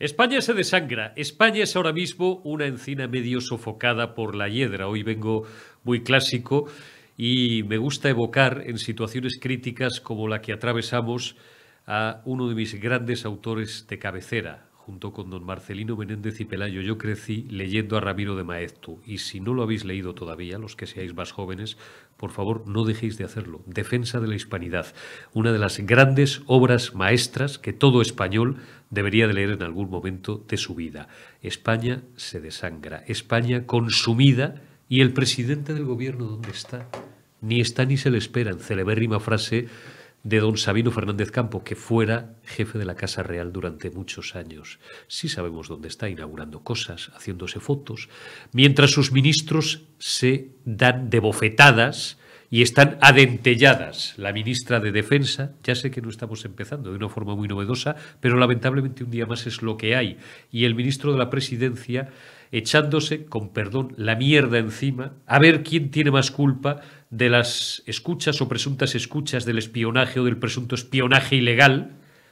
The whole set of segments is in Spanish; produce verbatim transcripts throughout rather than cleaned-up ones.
España se desangra. España es ahora mismo una encina medio sofocada por la hiedra. Hoy vengo muy clásico y me gusta evocar en situaciones críticas como la que atravesamos a uno de mis grandes autores de cabecera, junto con don Marcelino Menéndez y Pelayo. Yo crecí leyendo a Ramiro de Maeztu, y si no lo habéis leído todavía, los que seáis más jóvenes, por favor, no dejéis de hacerlo. Defensa de la Hispanidad, una de las grandes obras maestras que todo español debería de leer en algún momento de su vida. España se desangra, España consumida, y el presidente del gobierno, ¿dónde está? Ni está ni se le espera, en celebérrima frase de don Sabino Fernández Campo, que fuera jefe de la Casa Real durante muchos años. Sí sabemos dónde está, inaugurando cosas, haciéndose fotos, mientras sus ministros se dan de bofetadas y están adentelladas. La ministra de Defensa, ya sé que no estamos empezando de una forma muy novedosa, pero lamentablemente un día más es lo que hay, y el ministro de la Presidencia echándose, con perdón, la mierda encima, a ver quién tiene más culpa de las escuchas o presuntas escuchas, del espionaje o del presunto espionaje ilegal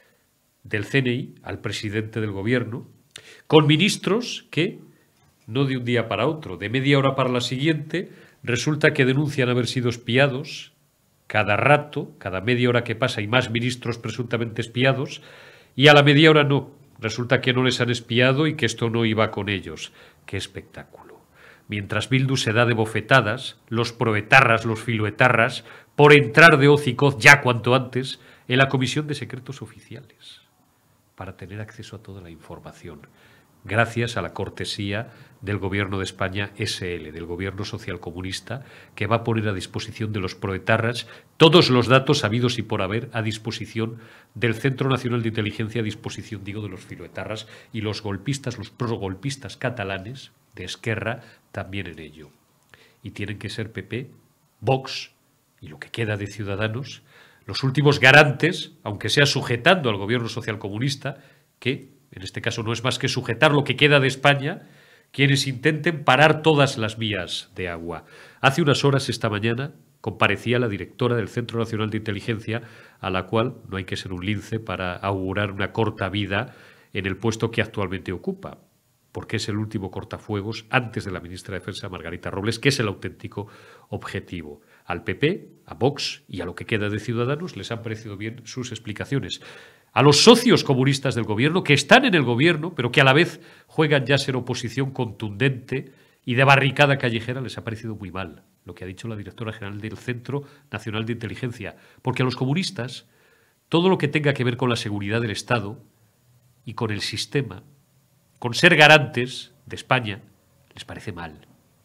del C N I al presidente del gobierno, con ministros que, no de un día para otro, de media hora para la siguiente, resulta que denuncian haber sido espiados cada rato, cada media hora que pasa hay más ministros presuntamente espiados, y a la media hora no. Resulta que no les han espiado y que esto no iba con ellos. ¡Qué espectáculo! Mientras Bildu se da de bofetadas, los proetarras, los filoetarras, por entrar de hocicoz ya cuanto antes en la Comisión de Secretos Oficiales, para tener acceso a toda la información, gracias a la cortesía del Gobierno de España ese ele, del Gobierno socialcomunista, que va a poner a disposición de los proetarras todos los datos habidos y por haber a disposición del Centro Nacional de Inteligencia, a disposición, digo, de los filoetarras, y los golpistas, los progolpistas catalanes de Esquerra también en ello. Y tienen que ser P P, Vox y lo que queda de Ciudadanos los últimos garantes, aunque sea sujetando al Gobierno socialcomunista, que en este caso no es más que sujetar lo que queda de España, quienes intenten parar todas las vías de agua. Hace unas horas, esta mañana, comparecía la directora del Centro Nacional de Inteligencia, a la cual no hay que ser un lince para augurar una corta vida en el puesto que actualmente ocupa, porque es el último cortafuegos antes de la ministra de Defensa, Margarita Robles, que es el auténtico objetivo. Al P P, a Vox y a lo que queda de Ciudadanos les han parecido bien sus explicaciones. A los socios comunistas del gobierno, que están en el gobierno, pero que a la vez juegan ya a ser oposición contundente y de barricada callejera, les ha parecido muy mal lo que ha dicho la directora general del Centro Nacional de Inteligencia. Porque a los comunistas, todo lo que tenga que ver con la seguridad del Estado y con el sistema, con ser garantes de España, les parece mal.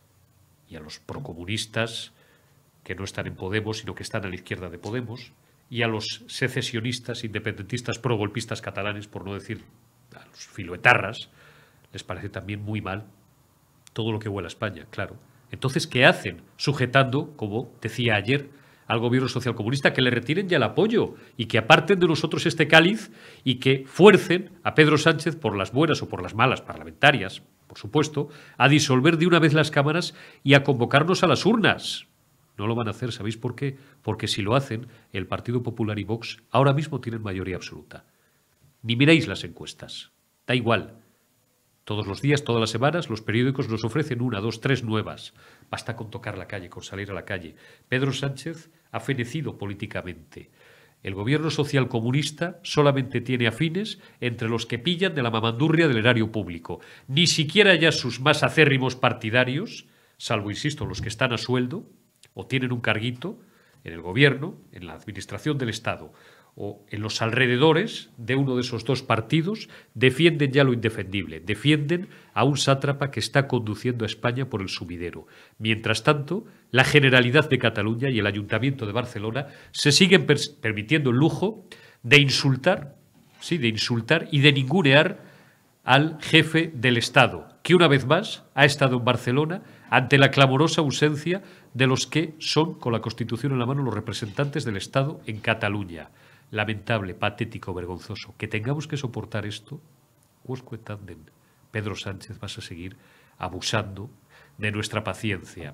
Y a los procomunistas, que no están en Podemos, sino que están a la izquierda de Podemos, y a los secesionistas, independentistas, progolpistas catalanes, por no decir a los filoetarras, les parece también muy mal todo lo que huele a España, claro. Entonces, ¿qué hacen? Sujetando, como decía ayer, al gobierno socialcomunista, que le retiren ya el apoyo y que aparten de nosotros este cáliz y que fuercen a Pedro Sánchez, por las buenas o por las malas parlamentarias, por supuesto, a disolver de una vez las cámaras y a convocarnos a las urnas. No lo van a hacer, ¿sabéis por qué? Porque si lo hacen, el Partido Popular y Vox ahora mismo tienen mayoría absoluta. Ni miréis las encuestas, da igual. Todos los días, todas las semanas, los periódicos nos ofrecen una, dos, tres nuevas. Basta con tocar la calle, con salir a la calle. Pedro Sánchez ha fenecido políticamente. El gobierno social comunista solamente tiene afines entre los que pillan de la mamandurria del erario público. Ni siquiera ya sus más acérrimos partidarios, salvo, insisto, los que están a sueldo o tienen un carguito en el gobierno, en la administración del Estado o en los alrededores de uno de esos dos partidos, defienden ya lo indefendible, defienden a un sátrapa que está conduciendo a España por el sumidero. Mientras tanto, la Generalidad de Cataluña y el Ayuntamiento de Barcelona se siguen permitiendo el lujo de insultar, sí, de insultar y de ningunear al jefe del Estado, que una vez más ha estado en Barcelona ante la clamorosa ausencia de los que son, con la Constitución en la mano, los representantes del Estado en Cataluña. Lamentable, patético, vergonzoso. Que tengamos que soportar esto, quousque tandem. Pedro Sánchez, vas a seguir abusando de nuestra paciencia.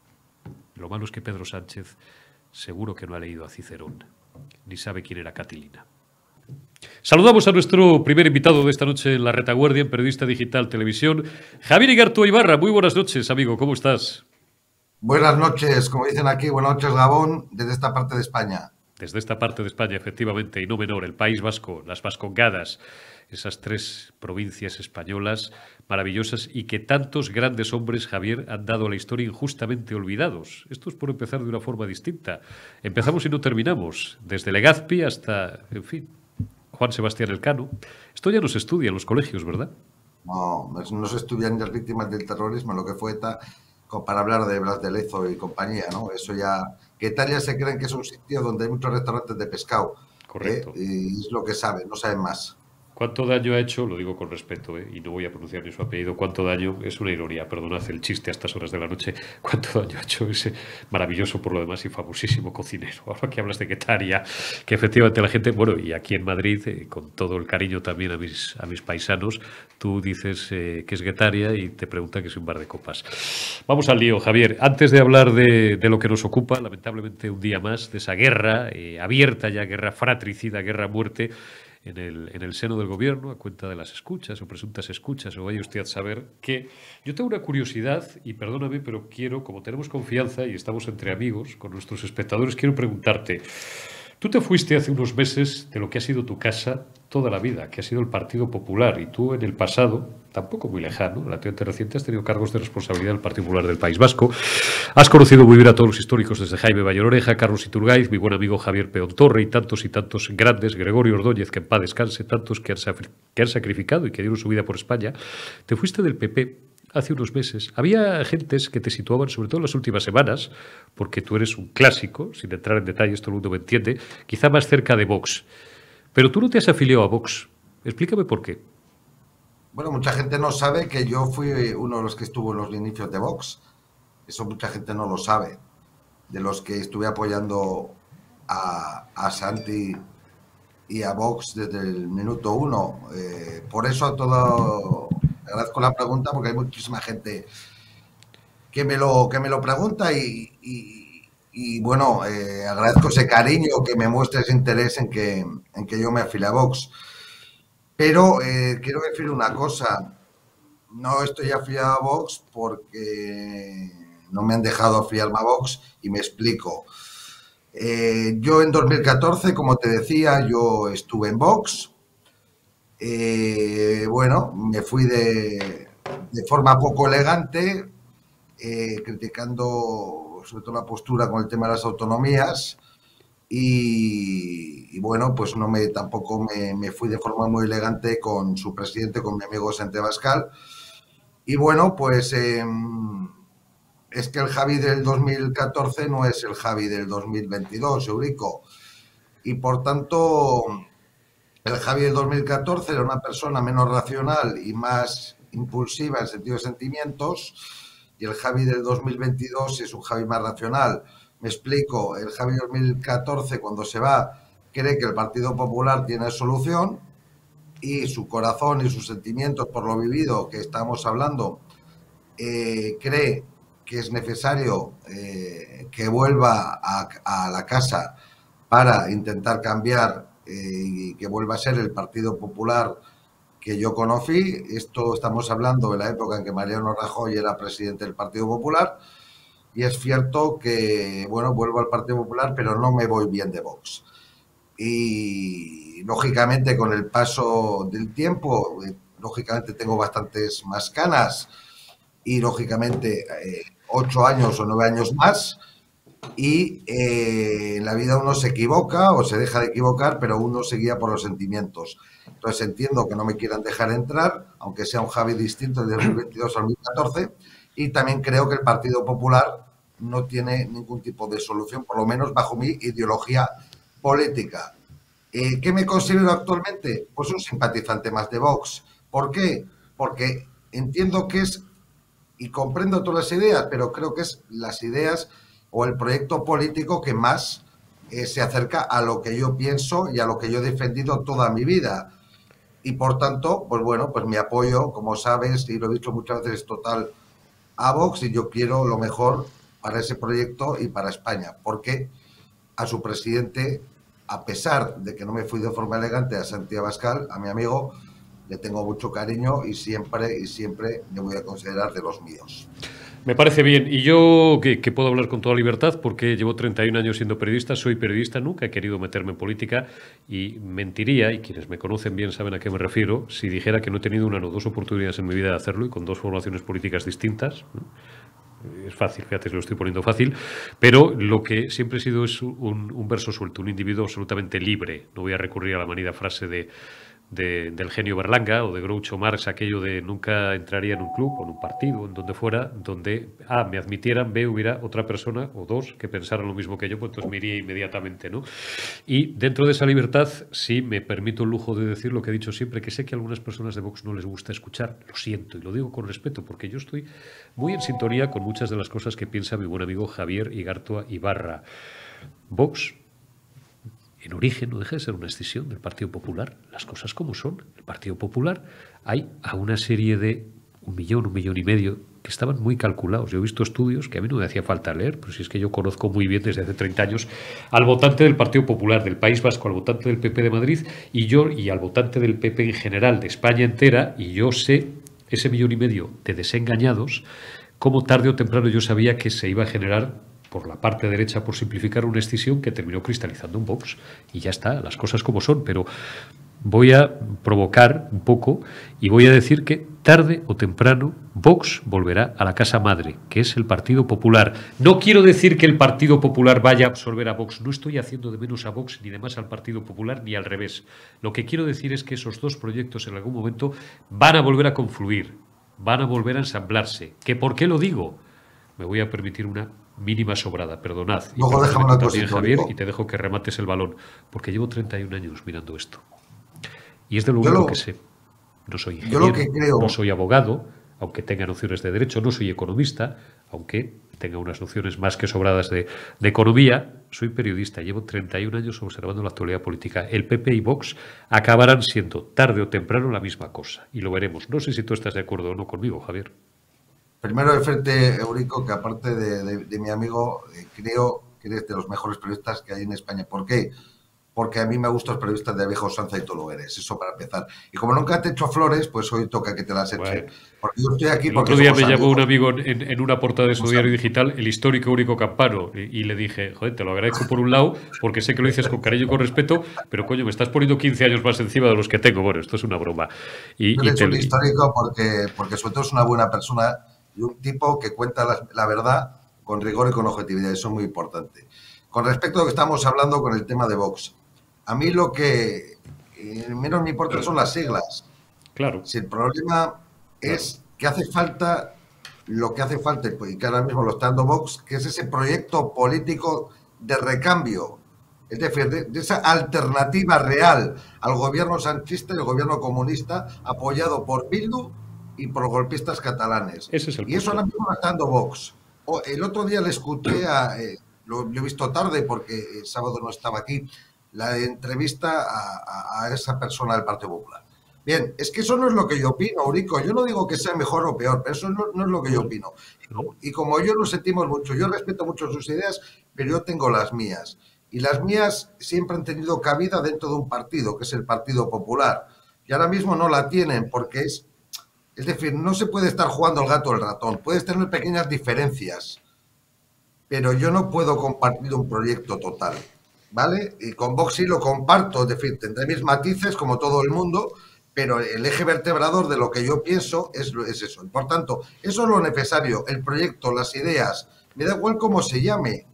Lo malo es que Pedro Sánchez seguro que no ha leído a Cicerón, ni sabe quién era Catilina. Saludamos a nuestro primer invitado de esta noche en La Retaguardia, en Periodista Digital Televisión, Javier Igartua Ibarra. Muy buenas noches, amigo, ¿cómo estás? Buenas noches, como dicen aquí, buenas noches Gabón, desde esta parte de España. Desde esta parte de España, efectivamente, y no menor, el País Vasco, las Vascongadas, esas tres provincias españolas maravillosas y que tantos grandes hombres, Javier, han dado a la historia injustamente olvidados. Esto es por empezar de una forma distinta. Empezamos y no terminamos, desde Legazpi hasta, en fin, Juan Sebastián Elcano. Esto ya no se estudia en los colegios, ¿verdad? No, no se estudian las víctimas del terrorismo, lo que fue ETA, para hablar de Blas de Lezo y compañía, ¿no? Eso ya, que tal ya se creen que es un sitio donde hay muchos restaurantes de pescado. ¿eh? Correcto. Y es lo que saben, no saben más. ¿Cuánto daño ha hecho? Lo digo con respeto, ¿eh? Y no voy a pronunciar ni su apellido. ¿Cuánto daño? Es una ironía, perdonad el chiste a estas horas de la noche. ¿Cuánto daño ha hecho ese maravilloso, por lo demás, y famosísimo cocinero? Ahora que hablas de Guetaria, que efectivamente la gente, bueno, y aquí en Madrid, eh, con todo el cariño también a mis, a mis paisanos, tú dices eh, que es Guetaria y te preguntan que es un bar de copas. Vamos al lío, Javier. Antes de hablar de, de lo que nos ocupa, lamentablemente un día más, de esa guerra eh, abierta ya, guerra fratricida, guerra a muerte, En el, en el seno del gobierno, a cuenta de las escuchas o presuntas escuchas, o vaya usted a saber que yo tengo una curiosidad, y perdóname, pero quiero, como tenemos confianza y estamos entre amigos con nuestros espectadores, quiero preguntarte, tú te fuiste hace unos meses de lo que ha sido tu casa toda la vida, que ha sido el Partido Popular, y tú en el pasado, tampoco muy lejano, relativamente reciente, has tenido cargos de responsabilidad del Partido Popular del País Vasco, has conocido muy bien a todos los históricos desde Jaime Bayor-Oreja, Carlos Iturgaiz, mi buen amigo Javier Peón Torre y tantos y tantos grandes, Gregorio Ordóñez, que en paz descanse, tantos que han, que han sacrificado y que dieron su vida por España. Te fuiste del P P hace unos meses. Había gentes que te situaban, sobre todo en las últimas semanas, porque tú eres un clásico, sin entrar en detalles, todo el mundo me entiende, quizá más cerca de Vox. Pero tú no te has afiliado a Vox. Explícame por qué. Bueno, mucha gente no sabe que yo fui uno de los que estuvo en los inicios de Vox. Eso mucha gente no lo sabe. De los que estuve apoyando a, a Santi y a Vox desde el minuto uno. Eh, por eso a todo agradezco la pregunta, porque hay muchísima gente que me lo, que me lo pregunta y, y, y bueno, eh, agradezco ese cariño que me muestra, ese interés en que, en que yo me afile a Vox. Pero eh, quiero decir una cosa, no estoy afiliado a Vox porque no me han dejado afiliarme a Vox y me explico. Eh, yo en dos mil catorce, como te decía, yo estuve en Vox. Eh, bueno, me fui de, de forma poco elegante, eh, criticando sobre todo la postura con el tema de las autonomías. Y, y bueno, pues no me tampoco me, me, fui de forma muy elegante con su presidente, con mi amigo Santi Abascal. Y bueno, pues eh, es que el Javi del dos mil catorce no es el Javi del dos mil veintidós, Eurico. Y por tanto, el Javi del dos mil catorce era una persona menos racional y más impulsiva en sentido de sentimientos, y el Javi del dos mil veintidós es un Javi más racional. Me explico, el Javi dos mil catorce, cuando se va, cree que el Partido Popular tiene solución y su corazón y sus sentimientos por lo vivido que estamos hablando, eh, cree que es necesario eh, que vuelva a, a la casa para intentar cambiar eh, y que vuelva a ser el Partido Popular que yo conocí. Esto estamos hablando de la época en que Mariano Rajoy era presidente del Partido Popular. Y es cierto que, bueno, vuelvo al Partido Popular, pero no me voy bien de Vox. Y, lógicamente, con el paso del tiempo, eh, lógicamente tengo bastantes más canas y, lógicamente, eh, ocho años o nueve años más. Y eh, en la vida uno se equivoca o se deja de equivocar, pero uno se guía por los sentimientos. Entonces entiendo que no me quieran dejar entrar, aunque sea un Javi distinto de dos mil veintidós al dos mil catorce. Y también creo que el Partido Popular no tiene ningún tipo de solución, por lo menos bajo mi ideología política. Eh, ¿Qué me considero actualmente? Pues un simpatizante más de Vox. ¿Por qué? Porque entiendo que es, y comprendo todas las ideas, pero creo que es las ideas o el proyecto político que más eh, se acerca a lo que yo pienso y a lo que yo he defendido toda mi vida. Y por tanto, pues bueno, pues mi apoyo, como sabes, y lo he dicho muchas veces, es total a Vox, y yo quiero lo mejor para ese proyecto y para España, porque a su presidente a pesar de que no me fui de forma elegante a Santi Abascal, a mi amigo, le tengo mucho cariño y siempre, y siempre le voy a considerar de los míos. Me parece bien. Y yo, que, que puedo hablar con toda libertad, porque llevo treinta y un años siendo periodista, soy periodista, nunca he querido meterme en política y mentiría, y quienes me conocen bien saben a qué me refiero, si dijera que no he tenido una o dos oportunidades en mi vida de hacerlo y con dos formaciones políticas distintas, ¿no? Es fácil, fíjate, lo estoy poniendo fácil, pero lo que siempre he sido es un, un verso suelto, un individuo absolutamente libre. No voy a recurrir a la manida frase de, de, del genio Berlanga o de Groucho Marx, aquello de nunca entraría en un club o en un partido, en donde fuera, donde A, me admitieran, B, hubiera otra persona o dos que pensaran lo mismo que yo, pues entonces me iría inmediatamente, ¿no? Y dentro de esa libertad sí me permito el lujo de decir lo que he dicho siempre, que sé que a algunas personas de Vox no les gusta escuchar, lo siento y lo digo con respeto, porque yo estoy muy en sintonía con muchas de las cosas que piensa mi buen amigo Javier Igartua Ibarra. Vox, en origen, no deja de ser una escisión del Partido Popular. Las cosas como son. El Partido Popular, hay a una serie de un millón, un millón y medio que estaban muy calculados. Yo he visto estudios que a mí no me hacía falta leer, pero si es que yo conozco muy bien desde hace treinta años al votante del Partido Popular del País Vasco, al votante del P P de Madrid y yo y al votante del P P en general de España entera, y yo sé ese millón y medio de desengañados, como tarde o temprano yo sabía que se iba a generar por la parte derecha, por simplificar, una escisión que terminó cristalizando un Vox. Y ya está, las cosas como son. Pero voy a provocar un poco y voy a decir que tarde o temprano Vox volverá a la casa madre, que es el Partido Popular. No quiero decir que el Partido Popular vaya a absorber a Vox. No estoy haciendo de menos a Vox ni de más al Partido Popular, ni al revés. Lo que quiero decir es que esos dos proyectos en algún momento van a volver a confluir, van a volver a ensamblarse. ¿Que por qué lo digo? Me voy a permitir una mínima sobrada, perdonad. Y Luego dejamos la también, Javier, y te dejo que remates el balón, porque llevo treinta y un años mirando esto. Y es de lo único lo, que sé. No soy ingeniero, que creo... no soy abogado, aunque tenga nociones de derecho, no soy economista, aunque tenga unas nociones más que sobradas de, de economía, soy periodista, llevo treinta y un años observando la actualidad política. El P P y Vox acabarán siendo, tarde o temprano, la misma cosa, y lo veremos. No sé si tú estás de acuerdo o no conmigo, Javier. Primero, de frente, Eurico, que aparte de, de, de mi amigo, eh, creo que eres de los mejores periodistas que hay en España. ¿Por qué? Porque a mí me gustan los periodistas de vieja usanza y tú lo eres. Eso para empezar. Y como nunca te he hecho flores, pues hoy toca que te las eche. Bueno, porque yo estoy aquí el porque otro día me amigos. llamó un amigo en, en una portada de su diario digital, el histórico Eurico Campano, y, y le dije, joder, te lo agradezco por un lado, porque sé que lo dices con cariño y con respeto, pero coño, me estás poniendo quince años más encima de los que tengo. Bueno, esto es una broma. Y, yo y le he hecho te... un histórico porque, porque sobre todo es una buena persona y un tipo que cuenta la, la verdad con rigor y con objetividad. Eso es muy importante. Con respecto a lo que estamos hablando con el tema de Vox, a mí lo que eh, menos me importa son las siglas. Claro. Si el problema es claro. que hace falta lo que hace falta, y que ahora mismo lo está dando Vox, que es ese proyecto político de recambio, es decir, de, de esa alternativa real al gobierno sanchista y al gobierno comunista apoyado por Bildu y por golpistas catalanes. Ese es el y eso ahora mismo lo está dando Vox. O, el otro día le escuché, a, eh, lo, lo he visto tarde porque el sábado no estaba aquí, la entrevista a, a, a esa persona del Partido Popular. Bien, es que eso no es lo que yo opino, Eurico. Yo no digo que sea mejor o peor, pero eso no, no es lo que yo opino. Y como, y como yo nos sentimos mucho, yo respeto mucho sus ideas, pero yo tengo las mías. Y las mías siempre han tenido cabida dentro de un partido, que es el Partido Popular. Y ahora mismo no la tienen porque es... Es decir, no se puede estar jugando el gato o el ratón. Puedes tener pequeñas diferencias, pero yo no puedo compartir un proyecto total, ¿vale? Y con Vox sí lo comparto, es decir, tendré mis matices como todo el mundo, pero el eje vertebrador de lo que yo pienso es, es eso. Por tanto, eso es lo necesario, el proyecto, las ideas. Me da igual cómo se llame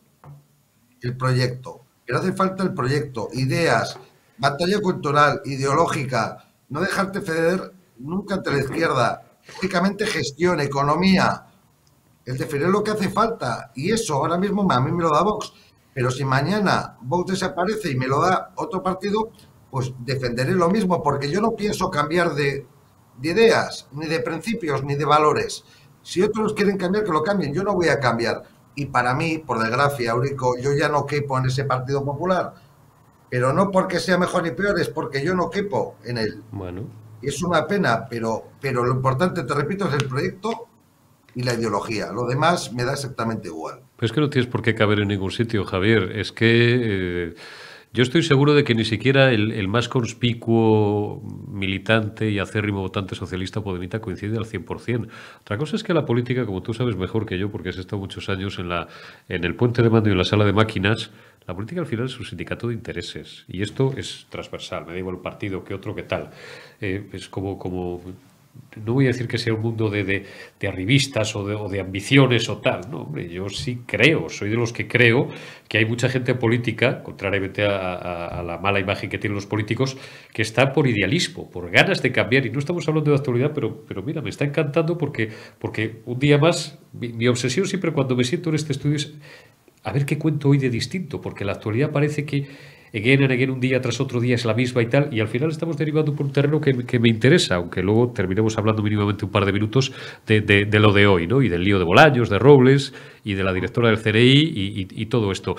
el proyecto, pero hace falta el proyecto, ideas, batalla cultural, ideológica, no dejarte ceder nunca ante la izquierda, prácticamente gestión, economía. Es decir, es lo que hace falta. Y eso ahora mismo a mí me lo da Vox. Pero si mañana Vox desaparece y me lo da otro partido, pues defenderé lo mismo, porque yo no pienso cambiar de, de ideas, ni de principios, ni de valores. Si otros quieren cambiar, que lo cambien. Yo no voy a cambiar. Y para mí, por desgracia, Eurico, yo ya no quepo en ese Partido Popular. Pero no porque sea mejor ni peor, es porque yo no quepo en él. Bueno. Es una pena, pero, pero lo importante, te repito, es el proyecto y la ideología. Lo demás me da exactamente igual. Pues es que no tienes por qué caber en ningún sitio, Javier. Es que... Eh... Yo estoy seguro de que ni siquiera el, el más conspicuo militante y acérrimo votante socialista podemita coincide al cien por cien. Otra cosa es que la política, como tú sabes mejor que yo, porque has estado muchos años en, la, en el puente de mando y en la sala de máquinas, la política al final es un sindicato de intereses. Y esto es transversal, me da igual el partido que otro que tal. Eh, es como... como no voy a decir que sea un mundo de, de, de arribistas o de, o de ambiciones o tal. No, hombre, yo sí creo, soy de los que creo que hay mucha gente política, contrariamente a, a, a la mala imagen que tienen los políticos, que está por idealismo, por ganas de cambiar. Y no estamos hablando de actualidad, pero, pero mira, me está encantando porque, porque un día más, mi, mi obsesión siempre cuando me siento en este estudio es a ver qué cuento hoy de distinto, porque la actualidad parece que again and again, un día tras otro día es la misma y tal, y al final estamos derivando por un terreno que, que me interesa, aunque luego terminemos hablando mínimamente un par de minutos de, de, de lo de hoy, ¿no? Y del lío de Bolaños, de Robles y de la directora del C N I y, y, y todo esto.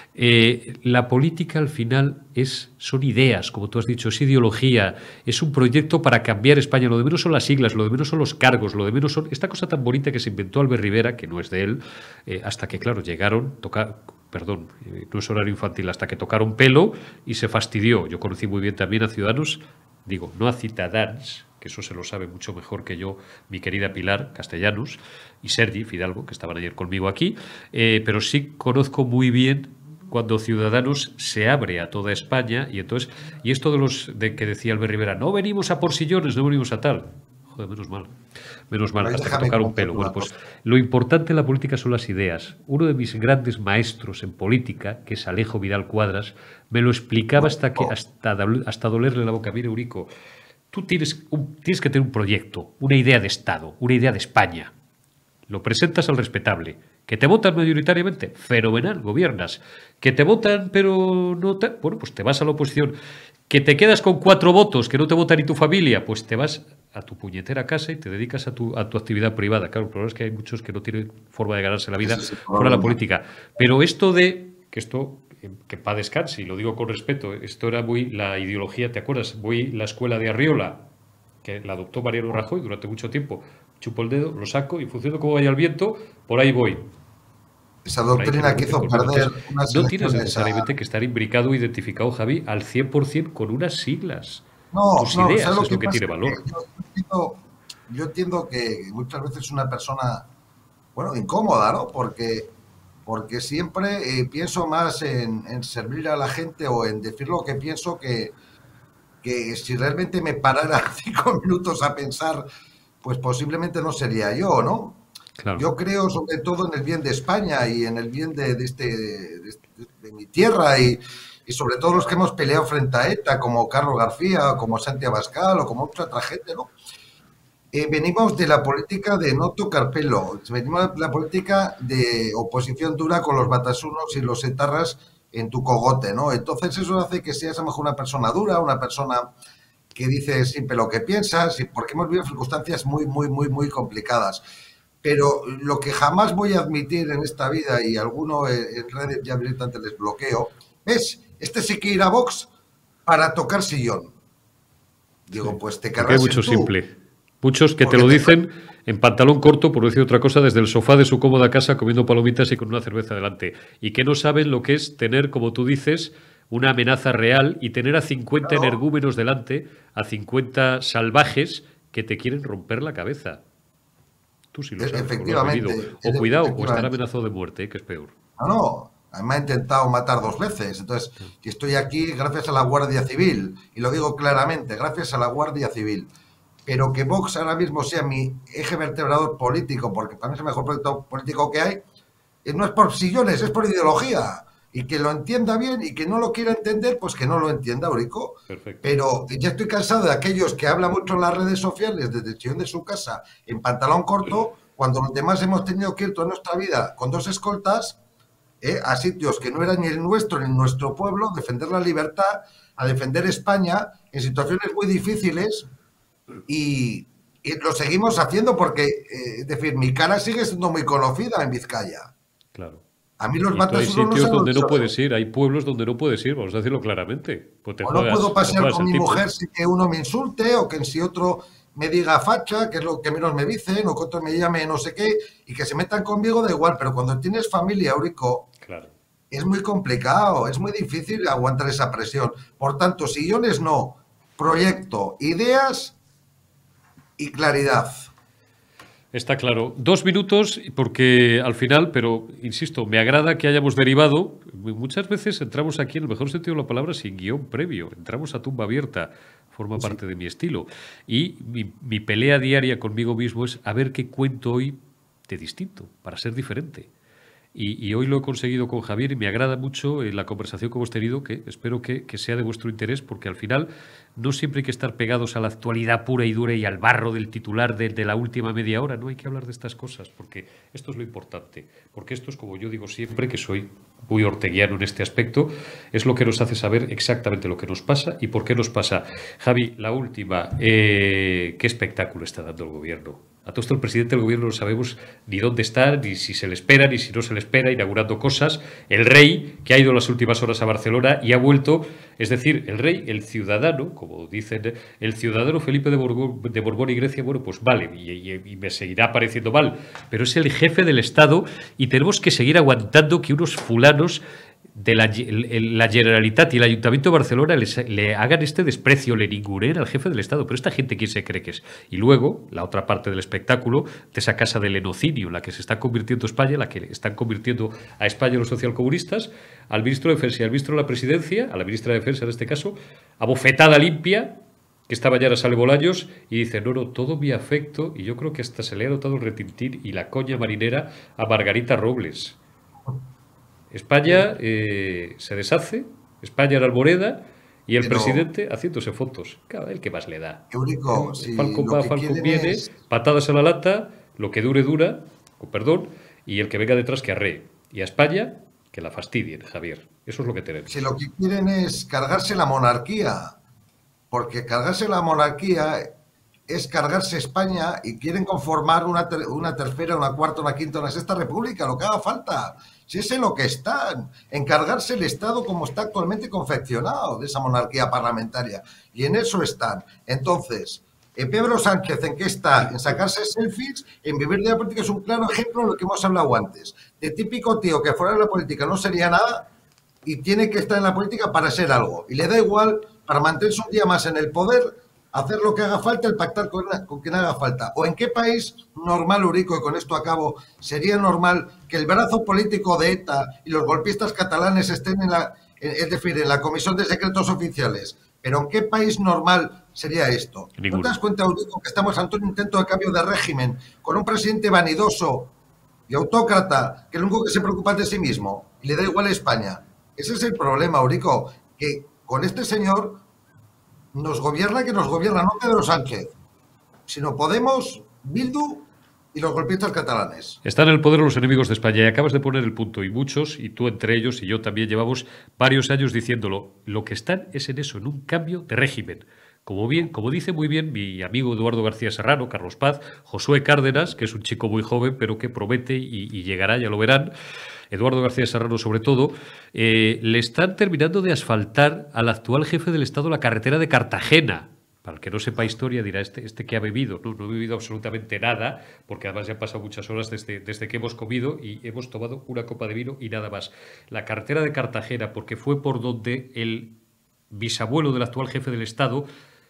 Eh, la política al final es, son ideas, como tú has dicho, es ideología, es un proyecto para cambiar España. Lo de menos son las siglas, lo de menos son los cargos, lo de menos son esta cosa tan bonita que se inventó Albert Rivera, que no es de él, eh, hasta que, claro, llegaron, tocar perdón, no es horario infantil, hasta que tocaron pelo y se fastidió. Yo conocí muy bien también a Ciudadanos, digo, no a Ciutadans, que eso se lo sabe mucho mejor que yo, mi querida Pilar Castellanos y Sergi Fidalgo, que estaban ayer conmigo aquí, eh, pero sí conozco muy bien cuando Ciudadanos se abre a toda España y entonces, y esto de los de que decía Albert Rivera, no venimos a por sillones, no venimos a tal. Joder, menos mal. Menos mal, hasta que tocar un pelo. Bueno, pues lo importante en la política son las ideas. Uno de mis grandes maestros en política, que es Alejo Vidal Cuadras, me lo explicaba hasta que hasta, hasta dolerle la boca. Mire, Eurico, tú tienes, un, tienes que tener un proyecto, una idea de Estado, una idea de España. Lo presentas al respetable. ¿Que te votan mayoritariamente? Fenomenal, gobiernas. ¿Que te votan pero no te...? Bueno, pues te vas a la oposición. ¿Que te quedas con cuatro votos, que no te vota ni tu familia? Pues te vas a tu puñetera casa y te dedicas a tu, a tu actividad privada. Claro, el problema es que hay muchos que no tienen forma de ganarse la vida fuera de la política. Pero esto de... que esto... que para descanse, y lo digo con respeto, esto era muy la ideología, ¿te acuerdas? Voy la escuela de Arriola, que la adoptó Mariano Rajoy durante mucho tiempo. Chupo el dedo, lo saco y en función de cómo vaya el viento, por ahí voy. Esa doctrina que hizo perder unas No tienes necesariamente a... que estar imbricado, identificado, Javi, al cien por cien con unas siglas. No, Tus no, ideas lo es que lo que tiene valor. Que yo, entiendo, yo entiendo que muchas veces una persona, bueno, incómoda, ¿no? Porque, porque siempre eh, pienso más en, en servir a la gente o en decir lo que pienso que, que si realmente me parara cinco minutos a pensar, pues posiblemente no sería yo, ¿no? Claro. Yo creo sobre todo en el bien de España y en el bien de, de, este, de, de, de mi tierra y, y sobre todo los que hemos peleado frente a ETA, como Carlos García, como Santi Abascal o como otra otra gente, ¿no? Eh, venimos de la política de no tocar pelo, venimos de la política de oposición dura con los batasunos y los etarras en tu cogote, ¿no? Entonces eso hace que seas a lo mejor una persona dura, una persona que dice siempre lo que piensas, porque hemos vivido circunstancias muy, muy, muy, muy complicadas. Pero lo que jamás voy a admitir en esta vida, y alguno en redes ya directamente les bloqueo, es, este sí que ir a Vox para tocar sillón. Digo, sí, pues te cargas hay mucho tú. Simple. Muchos que porque te lo dicen te... en pantalón corto, por decir otra cosa, desde el sofá de su cómoda casa comiendo palomitas y con una cerveza delante. Y que no saben lo que es tener, como tú dices, una amenaza real y tener a cincuenta claro. energúmenos delante, a cincuenta salvajes que te quieren romper la cabeza. Tú sí lo sabes, efectivamente, lo o cuidado, o estar amenazado de muerte, ¿eh? Que es peor. No, no, me ha intentado matar dos veces. Entonces, que estoy aquí gracias a la Guardia Civil, y lo digo claramente, gracias a la Guardia Civil. Pero que Vox ahora mismo sea mi eje vertebrador político, porque para mí es el mejor proyecto político que hay, no es por sillones, es por ideología. Y que lo entienda bien y que no lo quiera entender, pues que no lo entienda, Eurico. Perfecto. Pero ya estoy cansado de aquellos que hablan mucho en las redes sociales desde el sillón de su casa en pantalón corto, cuando los demás hemos tenido que ir toda nuestra vida con dos escoltas eh, a sitios que no eran ni el nuestro ni nuestro pueblo, defender la libertad, a defender España en situaciones muy difíciles y, y lo seguimos haciendo porque, eh, es decir, mi cara sigue siendo muy conocida en Vizcaya. Claro. A mí los hay sitios no donde no puedes ir, hay pueblos donde no puedes ir, vamos a decirlo claramente. Pues te o juegas, no puedo pasear con mi tipo. mujer sin que uno me insulte, o que si otro me diga facha, que es lo que menos me dicen, o que otro me llame no sé qué, y que se metan conmigo, da igual. Pero cuando tienes familia, Eurico, claro. es muy complicado, es muy difícil aguantar esa presión. Por tanto, sillones no, proyecto, ideas y claridad. Está claro. Dos minutos, porque al final, pero insisto, me agrada que hayamos derivado. Muchas veces entramos aquí, en el mejor sentido de la palabra, sin guión previo. Entramos a tumba abierta. Forma Sí. parte de mi estilo. Y mi, mi pelea diaria conmigo mismo es a ver qué cuento hoy de distinto, para ser diferente. Y, y hoy lo he conseguido con Javier y me agrada mucho eh, la conversación que hemos tenido, que espero que, que sea de vuestro interés, porque al final no siempre hay que estar pegados a la actualidad pura y dura y al barro del titular de, de la última media hora. No hay que hablar de estas cosas, porque esto es lo importante. Porque esto es, como yo digo siempre, que soy muy orteguiano en este aspecto, es lo que nos hace saber exactamente lo que nos pasa y por qué nos pasa. Javi, la última, eh, ¿qué espectáculo está dando el gobierno? A todo esto el presidente del gobierno no sabemos ni dónde está, ni si se le espera, ni si no se le espera, inaugurando cosas. El rey, que ha ido las últimas horas a Barcelona y ha vuelto, es decir, el rey, el ciudadano, como dicen, el ciudadano Felipe de Borbón, de Borbón y Grecia, bueno, pues vale, y, y, y me seguirá pareciendo mal, pero es el jefe del Estado y tenemos que seguir aguantando que unos fulanos de la, la Generalitat y el Ayuntamiento de Barcelona les, le hagan este desprecio, le ninguneen al jefe del Estado. Pero esta gente, ¿quién se cree que es? Y luego, la otra parte del espectáculo, de esa casa del enocinio, en la que se está convirtiendo España, la que están convirtiendo a España los socialcomunistas, al ministro de Defensa y al ministro de la Presidencia, a la ministra de Defensa en este caso, a bofetada limpia, que esta mañana sale Bolaños y dice, no, no, todo mi afecto, y yo creo que hasta se le ha notado el retintín y la coña marinera a Margarita Robles. España eh, se deshace, España en Alboreda y el Pero, presidente haciéndose fotos. Claro, el que más le da. Eurico, El si Falcon lo va, que Falcon quieren viene, es, patadas a la lata, lo que dure dura, con perdón, y el que venga detrás que arree. Y a España, que la fastidien, Javier. Eso es lo que tenemos. si lo que quieren es cargarse la monarquía, porque cargarse la monarquía es cargarse España y quieren conformar una, ter una tercera, una cuarta, una quinta, una sexta república, lo que haga falta. Si es en lo que están, en cargarse el Estado como está actualmente confeccionado de esa monarquía parlamentaria. Y en eso están. Entonces, en Pedro Sánchez, ¿en qué está? En sacarse selfies, en vivir de la política, es un claro ejemplo de lo que hemos hablado antes. De típico tío que fuera de la política no sería nada y tiene que estar en la política para ser algo. Y le da igual, para mantenerse un día más en el poder, hacer lo que haga falta, el pactar con, con quien haga falta. ¿O en qué país normal, Eurico, y con esto acabo, sería normal que el brazo político de ETA y los golpistas catalanes estén en la, es decir, en la Comisión de Secretos Oficiales? ¿Pero en qué país normal sería esto? Ninguno. ¿No te das cuenta, Eurico, que estamos ante un intento de cambio de régimen con un presidente vanidoso y autócrata que lo único que se preocupa es de sí mismo y le da igual a España? Ese es el problema, Eurico, que con este señor nos gobierna que nos gobierna no Pedro Sánchez, sino Podemos, Bildu y los golpistas catalanes. Están en el poder los enemigos de España y acabas de poner el punto. Y muchos, y tú entre ellos y yo también, llevamos varios años diciéndolo. Lo que están es en eso, en un cambio de régimen. Como, bien, como dice muy bien mi amigo Eduardo García Serrano, Carlos Paz, Josué Cárdenas, que es un chico muy joven, pero que promete y, y llegará, ya lo verán, Eduardo García Serrano sobre todo, eh, le están terminando de asfaltar al actual jefe del Estado la carretera de Cartagena. Para el que no sepa historia dirá, este, este que ha bebido. No, no he bebido absolutamente nada, porque además ya han pasado muchas horas desde, desde que hemos comido y hemos tomado una copa de vino y nada más. La carretera de Cartagena, porque fue por donde el bisabuelo del actual jefe del Estado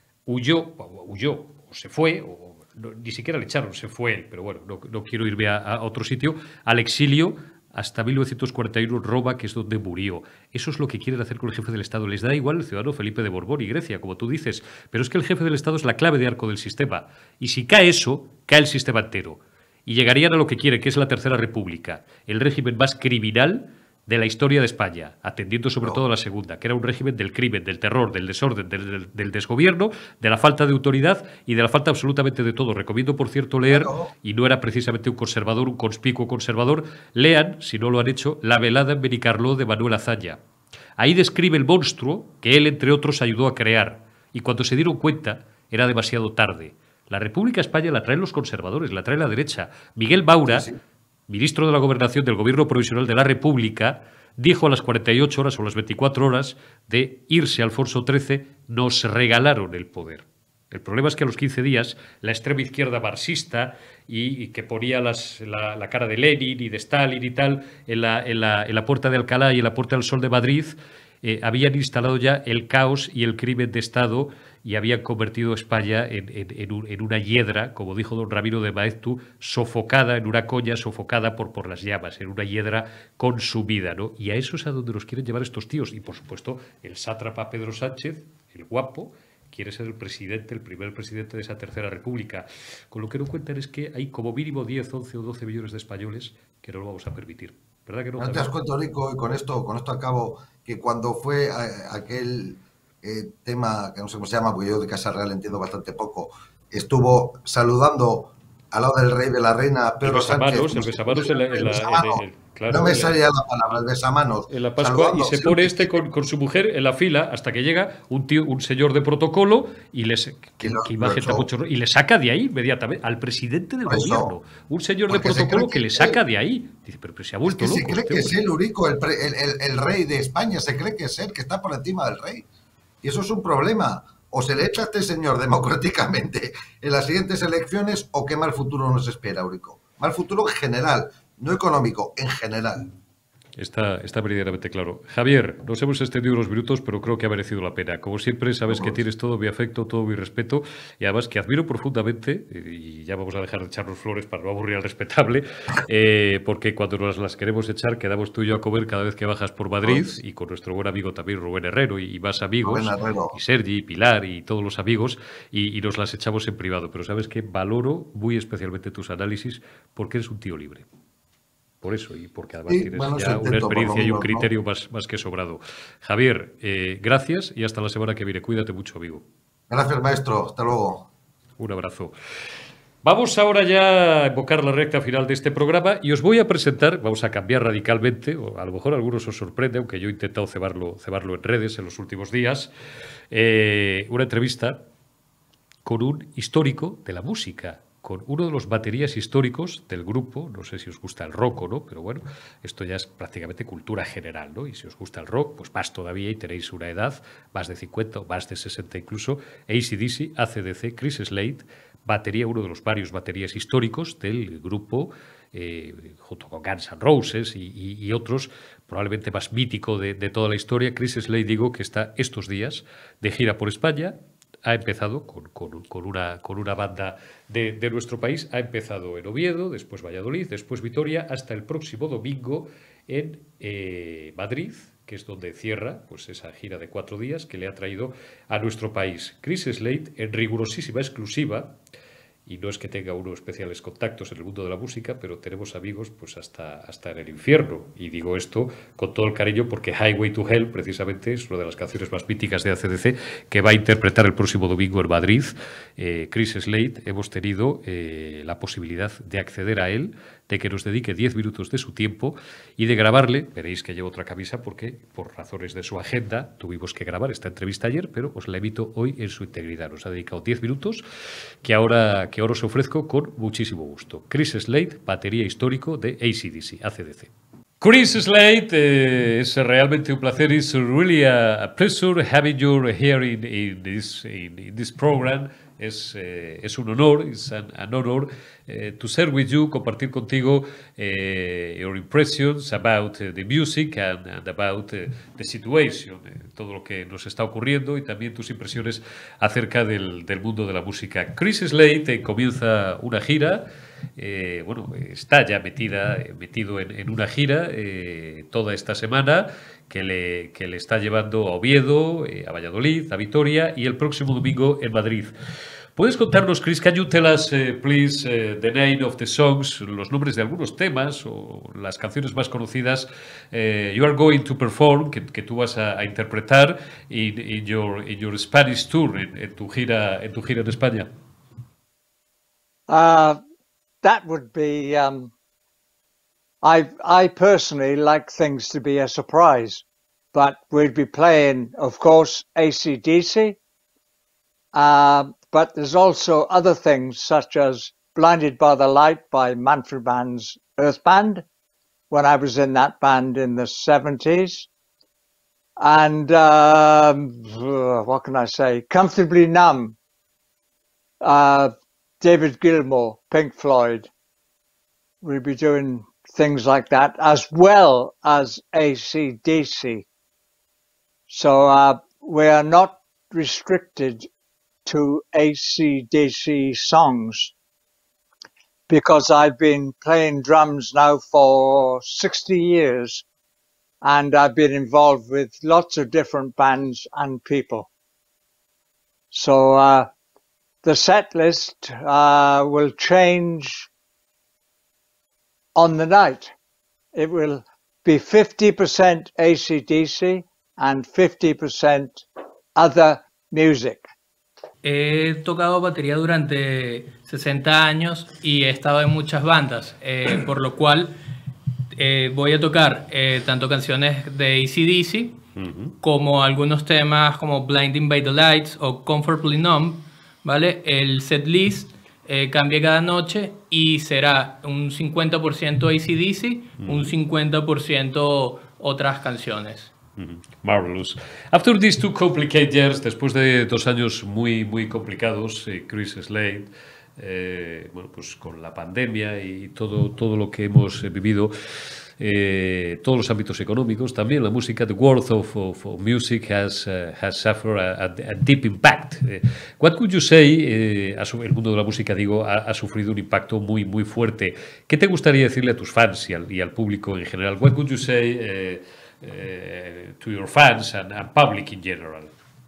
huyó, huyó, o se fue, o no, ni siquiera le echaron, se fue él, pero bueno, no, no quiero irme a, a otro sitio, al exilio hasta mil novecientos cuarenta y uno, Roma, que es donde murió. Eso es lo que quieren hacer con el jefe del Estado. Les da igual el ciudadano Felipe de Borbón y Grecia, como tú dices, pero es que el jefe del Estado es la clave de arco del sistema. Y si cae eso, cae el sistema entero. Y llegarían a lo que quiere, que es la Tercera República, el régimen más criminal de la historia de España, atendiendo sobre no. todo a la segunda, que era un régimen del crimen, del terror, del desorden, del, del, del desgobierno, de la falta de autoridad y de la falta absolutamente de todo. Recomiendo, por cierto, leer, no. y no era precisamente un conservador, un conspicuo conservador, lean, si no lo han hecho, La velada en Benicarló de Manuel Azaña. Ahí describe el monstruo que él, entre otros, ayudó a crear. Y cuando se dieron cuenta, era demasiado tarde. La República España la traen los conservadores, la trae la derecha. Miguel Maura, sí, sí. ministro de la Gobernación del Gobierno Provisional de la República, dijo a las cuarenta y ocho horas o las veinticuatro horas de irse Alfonso trece, nos regalaron el poder. El problema es que a los quince días la extrema izquierda marxista y, y que ponía las, la, la cara de Lenin y de Stalin y tal en la, en la, en la Puerta de Alcalá y en la Puerta del Sol de Madrid, eh, habían instalado ya el caos y el crimen de Estado y habían convertido a España en, en, en, un, en una hiedra, como dijo don Ramiro de Maeztu, sofocada, en una coña sofocada por, por las llamas, en una hiedra consumida, ¿no? Y a eso es a donde nos quieren llevar estos tíos. Y, por supuesto, el sátrapa Pedro Sánchez, el guapo, quiere ser el presidente, el primer presidente de esa tercera república. Con lo que no cuentan es que hay como mínimo diez, once o doce millones de españoles que no lo vamos a permitir. ¿Verdad que no? ¿No te das cuenta, Rico? Y con esto, con esto acabo, que cuando fue eh, aquel eh, tema, que no sé cómo se llama, porque yo de Casa Real entiendo bastante poco, estuvo saludando al lado del rey, de la reina, Pedro Sánchez. El besamanos, el, el, el, claro, no me salía la palabra, el besamanos. En la Pascua, y se pone este con, con su mujer en la fila hasta que llega un tío, un señor de protocolo y les que, que imagen tan mucho, y le saca de ahí inmediatamente al presidente del gobierno, un señor de protocolo que, que le saca de ahí. Dice, pero, pero se ha vuelto es que loco. Se cree que es él, Urico, el, el, el, el rey de España, se cree que es él, que está por encima del rey. Y eso es un problema. O se le echa a este señor democráticamente en las siguientes elecciones, o qué mal futuro nos espera, Urico. Mal futuro en general, no económico, en general. Está, está meridianamente claro. Javier, nos hemos extendido unos minutos, pero creo que ha merecido la pena. Como siempre, sabes que tienes todo mi afecto, todo mi respeto, y además que admiro profundamente, y ya vamos a dejar de echarnos flores para no aburrir al respetable, eh, porque cuando nos las queremos echar, quedamos tú y yo a comer cada vez que bajas por Madrid, y con nuestro buen amigo también Rubén Herrero, y, y más amigos, y Sergi, y Pilar, y todos los amigos, y, y nos las echamos en privado. Pero sabes que valoro muy especialmente tus análisis, porque eres un tío libre. Por eso, y porque además sí, tienes bueno, ya una experiencia y un criterio ¿no? más, más que sobrado. Javier, eh, gracias y hasta la semana que viene. Cuídate mucho, amigo. Gracias, maestro. Hasta luego. Un abrazo. Vamos ahora ya a invocar la recta final de este programa y os voy a presentar, vamos a cambiar radicalmente, o a lo mejor a algunos os sorprende, aunque yo he intentado cebarlo, cebarlo en redes en los últimos días, eh, una entrevista con un histórico de la música, con uno de los baterías históricos del grupo. No sé si os gusta el rock o no, pero bueno, esto ya es prácticamente cultura general, ¿no? Y si os gusta el rock, pues más todavía y tenéis una edad, más de cincuenta o más de sesenta incluso. A C D C, A C D C, Chris Slade, batería, uno de los varios baterías históricos del grupo, eh, junto con Guns N' Roses y, y, y otros, probablemente más mítico de, de toda la historia. Chris Slade, digo, que está estos días de gira por España. Ha empezado con, con, con, una, con una banda de, de nuestro país, ha empezado en Oviedo, después Valladolid, después Vitoria, hasta el próximo domingo en eh, Madrid, que es donde cierra pues, esa gira de cuatro días que le ha traído a nuestro país. Chris Slade, en rigurosísima exclusiva, y no es que tenga unos especiales contactos en el mundo de la música, pero tenemos amigos pues hasta, hasta en el infierno. Y digo esto con todo el cariño porque Highway to Hell, precisamente, es una de las canciones más míticas de A C D C, que va a interpretar el próximo domingo en Madrid. Eh, Chris Slade, hemos tenido eh, la posibilidad de acceder a él, de que nos dedique diez minutos de su tiempo y de grabarle. Veréis que llevo otra camisa porque, por razones de su agenda, tuvimos que grabar esta entrevista ayer, pero os la emito hoy en su integridad. Nos ha dedicado diez minutos que ahora, que ahora os ofrezco con muchísimo gusto. Chris Slade, batería histórico de A C D C, A C D C. Chris Slade, eh, es realmente un placer. It's really a, a pleasure having you here in, in, this, in, in this program. Es, eh, es un honor, es an, an honor eh, to share with you, compartir contigo eh, your impressions about uh, the music and, and about uh, the situation, eh, todo lo que nos está ocurriendo y también tus impresiones acerca del, del mundo de la música. Chris Slade eh, comienza una gira. Eh, bueno, está ya metida, metido en, en una gira eh, toda esta semana que le, que le está llevando a Oviedo, eh, a Valladolid, a Vitoria y el próximo domingo en Madrid. ¿Puedes contarnos, Chris, can you tell us, uh, please, uh, the name of the songs, los nombres de algunos temas o las canciones más conocidas uh, you are going to perform, que, que tú vas a, a interpretar in, in, your, in your Spanish tour, en, en, tu gira, en tu gira en España? Uh... That would be, um, I, I personally like things to be a surprise, but we'd be playing, of course, A C D C, uh, but there's also other things such as Blinded by the Light by Manfred Mann's Earth Band, when I was in that band in the seventies. And um, what can I say? Comfortably Numb uh, David Gilmour, Pink Floyd. We'll be doing things like that, as well as A C D C. So uh, we are not restricted to A C D C songs, because I've been playing drums now for sixty years, and I've been involved with lots of different bands and people. So uh, the set list uh, will change on the night. It will be fifty percent A C D C and fifty percent other music. He tocado batería durante sesenta años y he estado en muchas bandas, eh, por lo cual eh, voy a tocar eh, tanto canciones de A C D C uh-huh. como algunos temas como Blinding by the Lights o Comfortably Numb, ¿vale? El set list eh, cambia cada noche y será un cincuenta por ciento A C D C, uh-huh. un cincuenta por ciento otras canciones. Mm-hmm. Marvelous. After these two complicated years, después de dos años muy, muy complicados, eh, Chris Slade, eh, bueno, pues con la pandemia y todo, todo lo que hemos eh, vivido, eh, todos los ámbitos económicos, también la música, the world of, of, of music has, uh, has suffered a, a, a deep impact. Eh, what could you say, eh, el mundo de la música, digo, ha, ha sufrido un impacto muy, muy fuerte. ¿Qué te gustaría decirle a tus fans y al, y al público en general? What could you say eh, Uh, to your fans and, and public in general?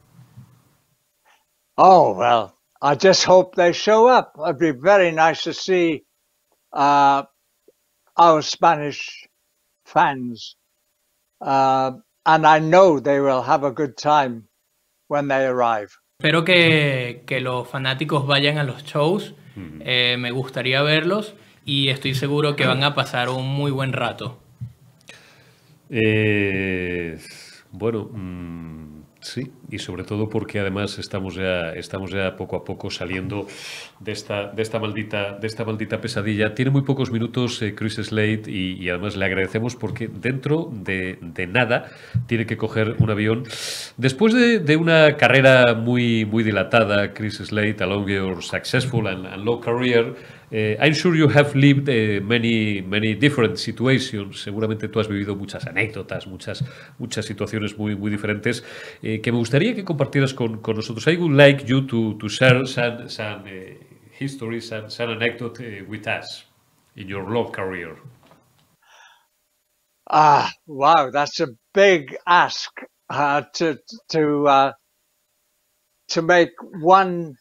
Oh, well, I just hope they show up. It'd be very nice to see uh, our Spanish fans. Uh, and I know they will have a good time when they arrive. Espero que, que los fanáticos vayan a los shows. Mm-hmm. eh, me gustaría verlos y estoy seguro que van a pasar un muy buen rato. Eh, bueno, mmm, sí, y sobre todo porque además estamos ya, estamos ya poco a poco saliendo de esta, de esta maldita, de esta maldita pesadilla. Tiene muy pocos minutos eh, Chris Slade y, y además le agradecemos porque dentro de, de nada tiene que coger un avión. Después de, de una carrera muy, muy dilatada, Chris Slade, along your successful and, and long career, Uh, I'm sure you have lived uh, many, many different situations. Seguramente tú has vivido muchas anécdotas, muchas, muchas situaciones muy, muy diferentes eh, que me gustaría que compartieras con, con nosotros. I would like you to, to share some, some uh, histories, some, some anecdote uh, with us in your long career. Ah, wow, that's a big ask uh, to to uh, to make one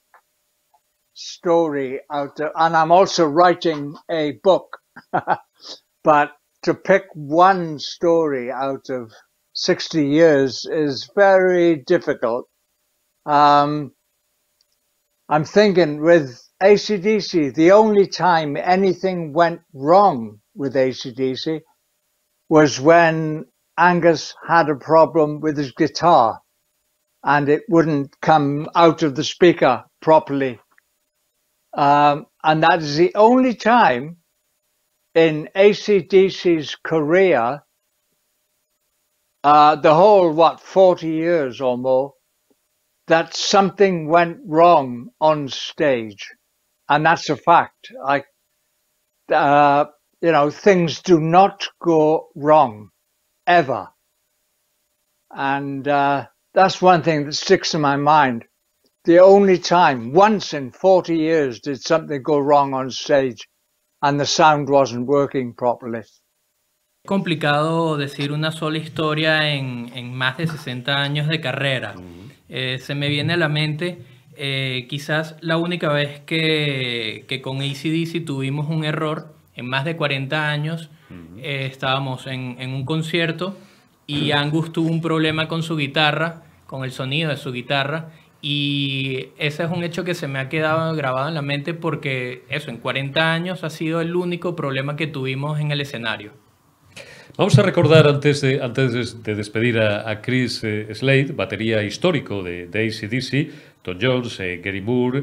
story out of, and I'm also writing a book, but to pick one story out of sixty years is very difficult. Um, I'm thinking with A C D C, the only time anything went wrong with A C D C was when Angus had a problem with his guitar and it wouldn't come out of the speaker properly. Um, and that is the only time in A C D C's career, uh, the whole, what, forty years or more, that something went wrong on stage. And that's a fact. I, uh, you know, things do not go wrong, ever. And uh, that's one thing that sticks in my mind. The only time, once in forty years, did something go wrong on stage and the sound wasn't working properly. Es complicado decir una sola historia en, en más de sesenta años de carrera. Uh-huh. eh, se me viene a la mente eh, quizás la única vez que, que con A C D C tuvimos un error en más de cuarenta años. Uh-huh. eh, estábamos en, en un concierto y Angus tuvo un problema con su guitarra, con el sonido de su guitarra. Y ese es un hecho que se me ha quedado grabado en la mente porque eso, en cuarenta años ha sido el único problema que tuvimos en el escenario. Vamos a recordar antes de, antes de despedir a, a Chris eh, Slade, batería histórico de, de A C D C, Tom Jones, eh, Gary Moore,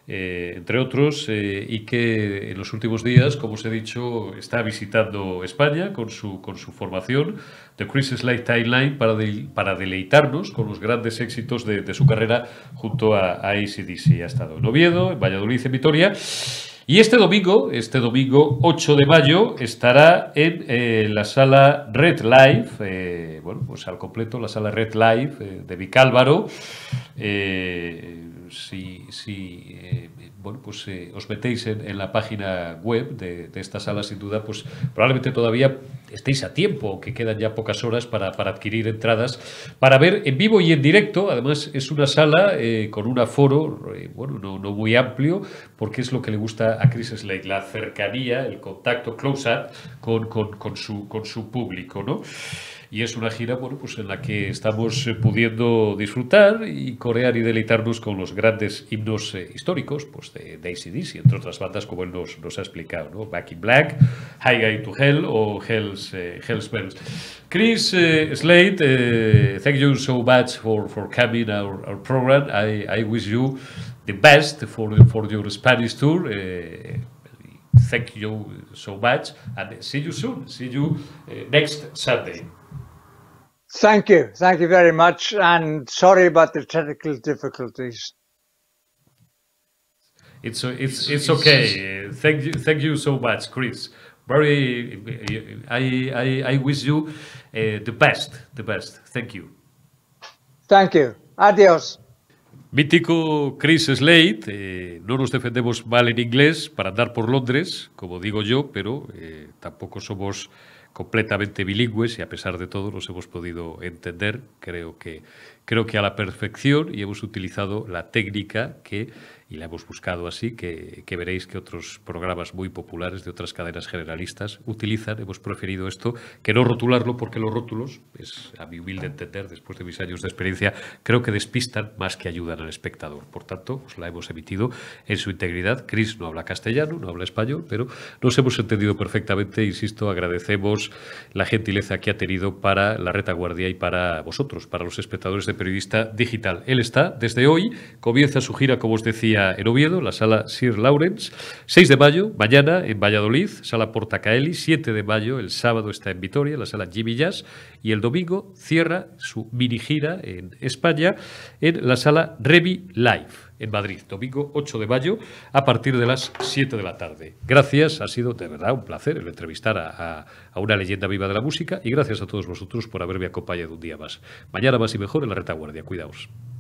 eh, entre otros, eh, y que en los últimos días, como os he dicho, está visitando España con su, con su formación, The Chris Slade Timeline, para, de, para deleitarnos con los grandes éxitos de, de su carrera junto a, a A C D C. Ha estado en Oviedo, en Valladolid, en Vitoria. Y este domingo, este domingo ocho de mayo, estará en eh, la sala Red Live, eh, bueno, pues al completo la sala Red Live eh, de Vicálvaro. Eh, si, si eh, bueno, pues eh, os metéis en, en la página web de, de esta sala, sin duda, pues probablemente todavía estéis a tiempo, que quedan ya pocas horas para, para adquirir entradas, para ver en vivo y en directo. Además, es una sala eh, con un aforo, eh, bueno, no, no muy amplio, porque es lo que le gusta a Chris Slade, la cercanía, el contacto close-up con, con, con, su, con su público, ¿no? Y es una gira, bueno, pues en la que estamos eh, pudiendo disfrutar y corear y deleitarnos con los grandes himnos eh, históricos, pues de, de A C D C, entre otras bandas, como él nos, nos ha explicado, ¿no? Back in Black, Highway to Hell o Hell's, eh, Hell's Bells. Chris eh, Slade, eh, thank you so much for, for coming our, our program. I, I wish you the best for, for your Spanish tour. Eh, thank you so much and see you soon. See you uh, next Sunday. Thank you. Thank you very much. And sorry about the technical difficulties. It's it's it's okay. Uh, thank you, thank you so much, Chris. Very, I I I wish you uh, the best, the best. Thank you. Thank you. Adiós. Mítico Chris Slade. Eh, no nos defendemos mal en inglés para andar por Londres, como digo yo, pero eh, tampoco somos completamente bilingües y a pesar de todo nos hemos podido entender, creo que, creo que a la perfección, y hemos utilizado la técnica que, y la hemos buscado así, que, que veréis que otros programas muy populares de otras cadenas generalistas utilizan. Hemos preferido esto que no rotularlo, porque los rótulos, es a mi humilde entender, después de mis años de experiencia, creo que despistan más que ayudan al espectador. Por tanto, os la hemos emitido en su integridad. Chris no habla castellano, no habla español, pero nos hemos entendido perfectamente. Insisto, agradecemos la gentileza que ha tenido para la retaguardia y para vosotros, para los espectadores de Periodista Digital. Él está desde hoy, comienza su gira, como os decía, en Oviedo, la sala Sir Lawrence, seis de mayo, mañana en Valladolid, sala Portacaeli, siete de mayo, el sábado está en Vitoria, la sala Jimmy Jazz, y el domingo cierra su mini gira en España en la sala Revi Live en Madrid, domingo ocho de mayo a partir de las siete de la tarde. Gracias, ha sido de verdad un placer el entrevistar a, a, a una leyenda viva de la música, y gracias a todos vosotros por haberme acompañado un día más. Mañana más y mejor en la retaguardia. Cuidaos.